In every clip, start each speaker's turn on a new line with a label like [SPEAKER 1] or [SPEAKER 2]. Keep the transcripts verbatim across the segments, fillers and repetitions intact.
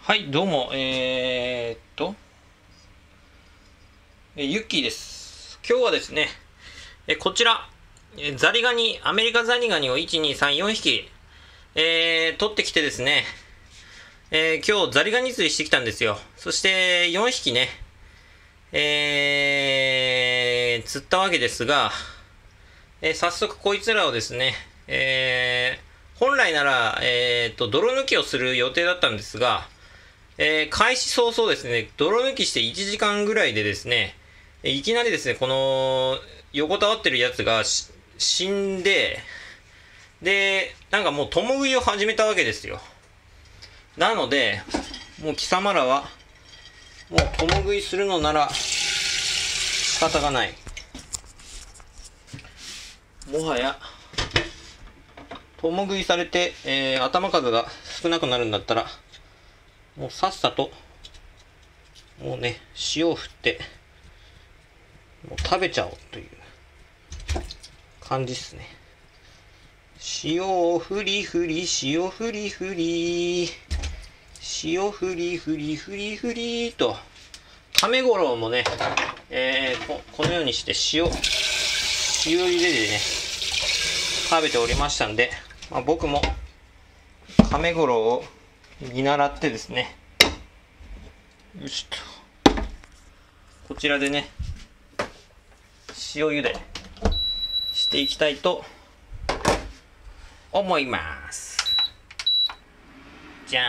[SPEAKER 1] はい、どうも、えー、っと、えユッキーです。今日はですね、えこちら、えザリガニ、アメリカザリガニをいち、に、さん、よんひき、えー、取ってきてですね、えー、今日ザリガニ釣りしてきたんですよ。そしてよんひきね、えー、釣ったわけですが、えー、早速こいつらをですね、えー、本来なら、えー、っと、泥抜きをする予定だったんですが、えー、開始早々ですね、泥抜きしていちじかんぐらいでですね、いきなりですね、この横たわってるやつが死んで、で、なんかもう共食いを始めたわけですよ。なので、もう貴様らは、もう共食いするのなら仕方がない。もはや、共食いされて、えー、頭数が少なくなるんだったら、もうさっさと、もうね、塩を振って、もう食べちゃおうという感じですね。塩をふりふり、塩ふりふり、塩ふりふりふりふりと、亀五郎もね、えー、こ, このようにして塩、塩入れでね、食べておりましたんで、まあ、僕も亀五郎を見習ってですね、よしと、こちらでね、塩茹でしていきたいと思います。じゃ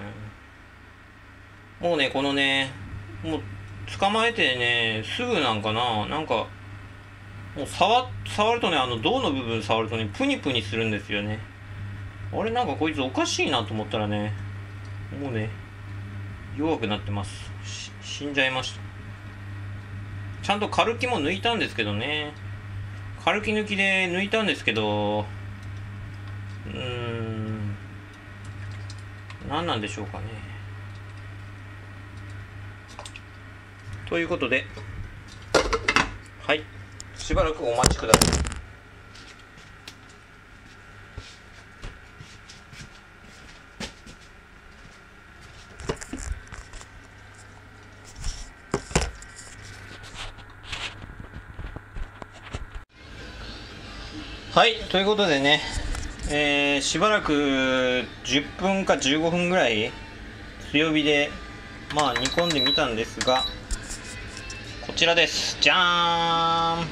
[SPEAKER 1] ーん。もうね、このね、もう捕まえてね、すぐなんかな、なんか、もう触、触るとね、あの胴の部分触るとね、プニプニするんですよね。あれ、なんかこいつおかしいなと思ったらね、もうね、弱くなってます。し死んじゃいました。ちゃんとカルキも抜いたんですけどね。カルキ抜きで抜いたんですけど、うーん、何なんでしょうかね。ということで、はい、しばらくお待ちください。はい、ということでね、えー、しばらくじゅっぷんかじゅうごふんぐらい強火でまあ煮込んでみたんですが、こちらです。じゃー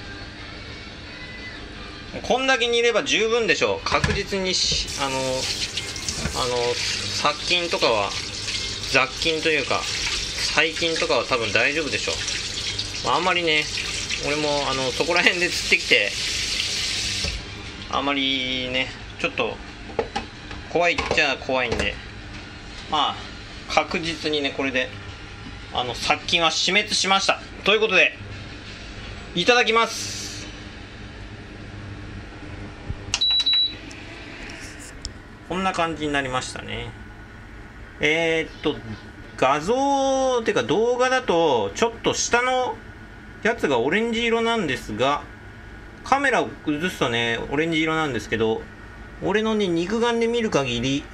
[SPEAKER 1] ん。こんだけ煮れば十分でしょう。確実にしあのあの殺菌とかは雑菌というか細菌とかは多分大丈夫でしょう。あんまりね、俺もあのそこら辺で釣ってきてあまりね、ちょっと怖いっちゃ怖いんで、まあ確実にね、これであの殺菌は死滅しましたということで、いただきます。こんな感じになりましたね。えー、っと画像っていうか動画だとちょっと下のやつがオレンジ色なんですが、カメラを映すとね、オレンジ色なんですけど、俺のね、肉眼で見る限り、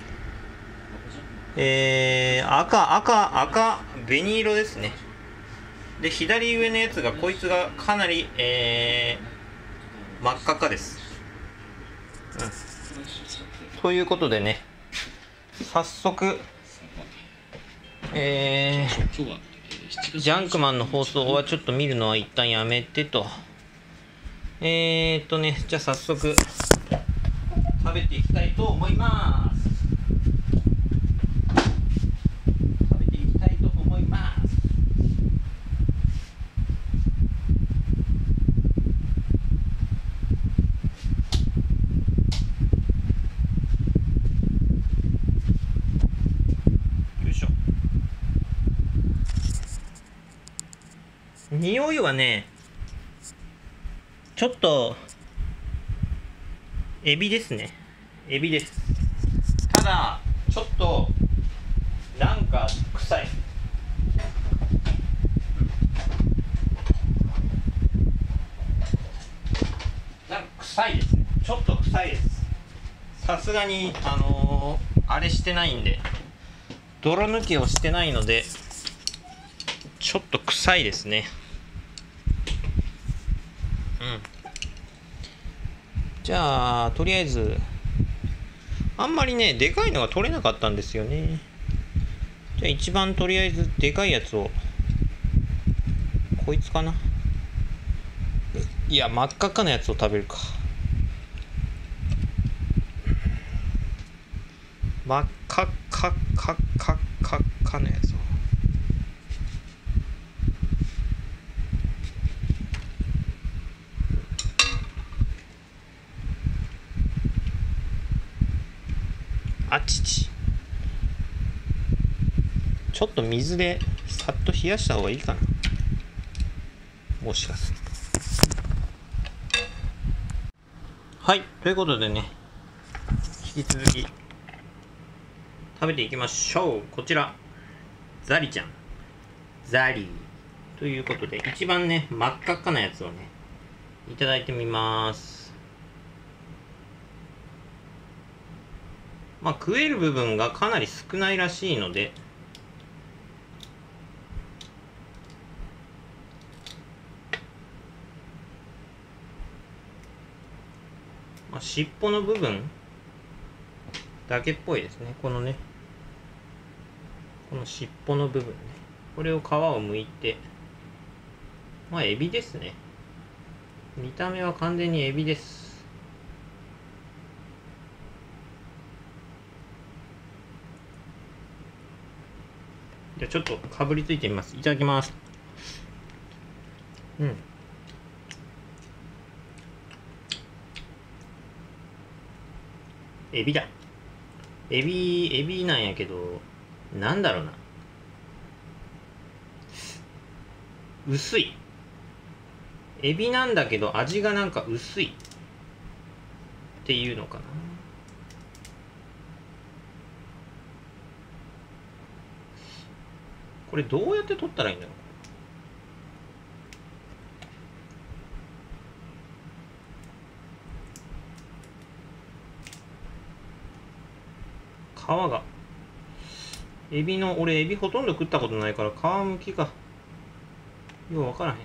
[SPEAKER 1] えー、赤、赤、赤、紅色ですね。で、左上のやつが、こいつがかなり、えー、真っ赤っかです。うん。ということでね、早速、えー、ジャンクマンの放送はちょっと見るのは一旦やめてと。えーっとね、じゃあ早速食べていきたいと思います。食べていきたいと思います。よいしょ。匂いはね、ちょっとエビですね。エビです。ただちょっとなんか臭い。なんか臭いですね。ちょっと臭いです。さすがにあのー、あれしてないんで、 泥抜きをしてないのでちょっと臭いですね。うん。じゃあとりあえずあんまりねでかいのが取れなかったんですよね。じゃあ一番とりあえずでかいやつを、こいつかな。いや真っ赤っかなやつを食べるか。真っ赤っかっかっかっかっかのやつを。あちち。ちょっと水でさっと冷やした方がいいかな、もしかすると。はい、ということでね、引き続き食べていきましょう。こちらザリちゃん、ザリーということで、一番ね真っ赤っかなやつをねいただいてみます。まあ食える部分がかなり少ないらしいので、まあ、尻尾の部分だけっぽいですね。このね、この尻尾の部分ね、これを皮を剥いて、まあエビですね。見た目は完全にエビです。じゃあちょっとかぶりついてみます。いただきます。うん。エビだ。エビ、エビなんやけど、なんだろうな。薄い。エビなんだけど味がなんか薄いっていうのかな。これどうやって取ったらいいんだろう。皮が。エビの、俺エビほとんど食ったことないから皮むきがようわからへん。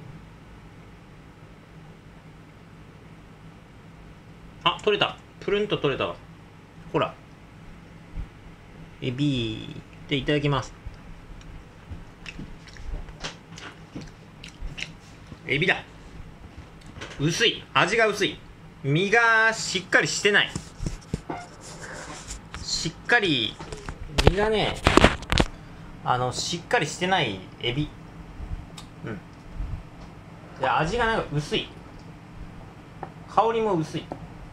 [SPEAKER 1] あ、取れた。プルンと取れたわ。ほら。エビでいただきます。エビだ。薄い。味が薄い。身がしっかりしてない。しっかり、身がね、あの、しっかりしてないエビ。うん。で、味がなんか薄い。香りも薄い。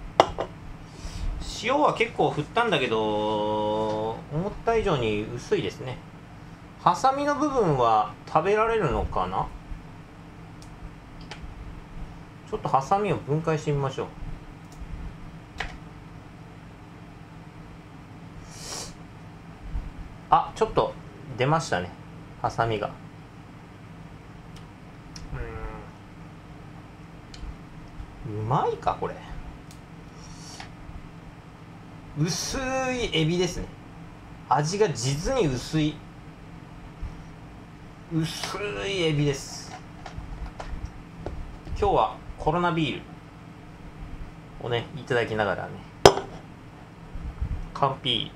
[SPEAKER 1] 塩は結構振ったんだけど、思った以上に薄いですね。ハサミの部分は食べられるのかな。ちょっとハサミを分解してみましょう。あ、ちょっと出ましたね、ハサミが。うーん、うまいかこれ。薄いエビですね。味が実に薄い薄いエビです。今日はコロナビールをねいただきながらね、カンピ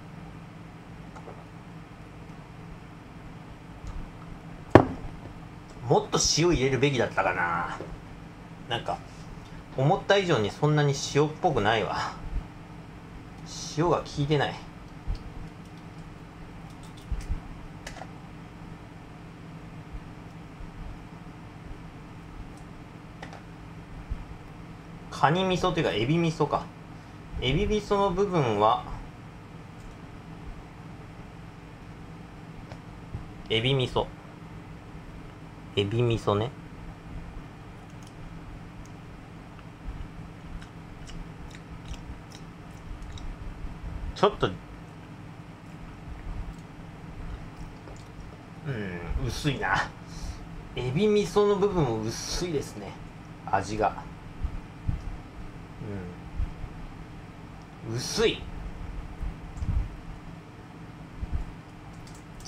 [SPEAKER 1] ー。もっと塩入れるべきだったかな。なんか思った以上にそんなに塩っぽくないわ。塩が効いてない。カニ味噌というかエビ味噌か。エビ味噌の部分はエビ味噌エビ味噌ね。ちょっとうん薄いな。エビ味噌の部分も薄いですね、味が。うん、薄い。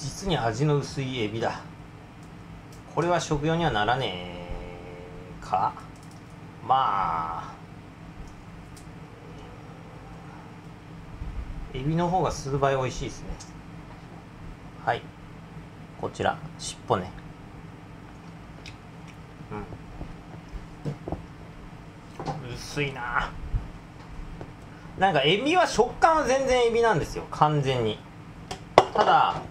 [SPEAKER 1] 実に味の薄いエビだ。これは食用にはならねえか。まあエビの方が数倍美味しいですね。はい、こちら尻尾ね。うん、薄いな。なんかエビは食感は全然エビなんですよ、完全に。ただ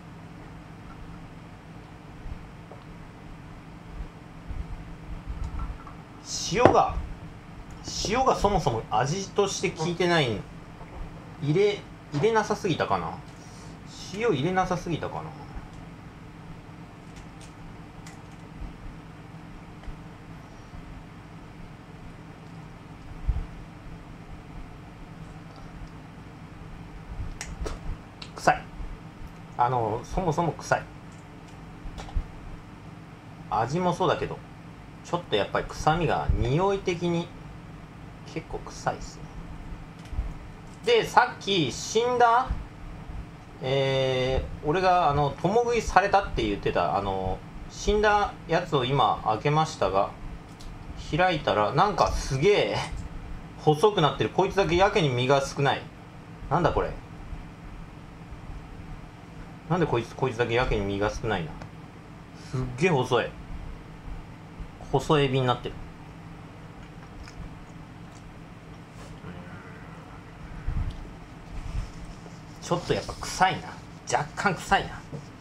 [SPEAKER 1] 塩が塩がそもそも味として効いてない。入れ入れなさすぎたかな。塩入れなさすぎたかな。臭い。あのそもそも臭い。味もそうだけどちょっとやっぱり臭みが匂い的に結構臭いですね。でさっき死んだえー、俺があの共食いされたって言ってたあの死んだやつを今開けましたが、開いたらなんかすげえ細くなってる。こいつだけやけに身が少ない。なんだこれ。なんでこいつこいつだけやけに身が少ないな。すっげえ細い細エビになってる。ちょっとやっぱ臭いな。若干臭いな。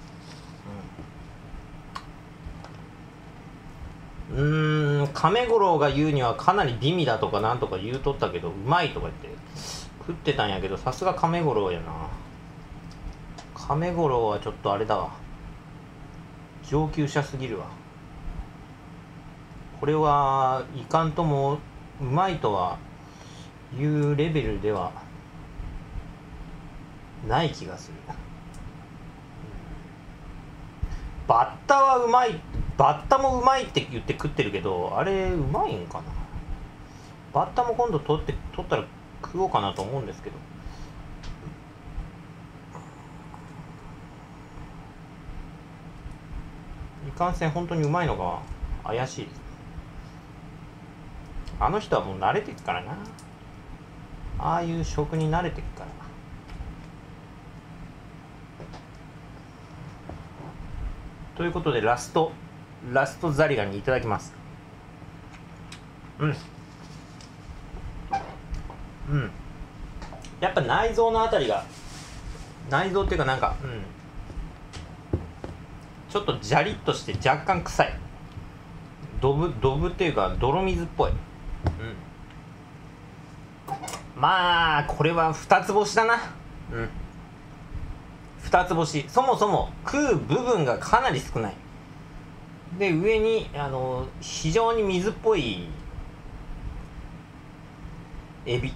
[SPEAKER 1] うーん、亀五郎が言うにはかなり美味だとかなんとか言うとったけど、うまいとか言って食ってたんやけど、さすが亀五郎やな。亀五郎はちょっとあれだわ、上級者すぎるわ。これはいかんともうまいとはいうレベルではない気がする。バッタはうまい、バッタもうまいって言って食ってるけど、あれうまいんかな。バッタも今度取って取ったら食おうかなと思うんですけど。いかんせん本当にうまいのが怪しいです。あの人はもう慣れてくからな。ああいう食に慣れてくから。ということでラストラストザリガニいただきます。うんうんやっぱ内臓のあたりが、内臓っていうかなんか、うん、ちょっとジャリッとして若干臭い。ドブドブっていうか泥水っぽい。うん、まあこれは二つ星だな。うん二つ星。そもそも食う部分がかなり少ない。で上にあの非常に水っぽいエビ、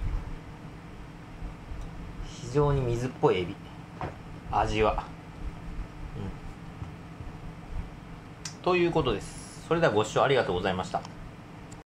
[SPEAKER 1] 非常に水っぽいエビ、味は、うん、ということです。それではご視聴ありがとうございました。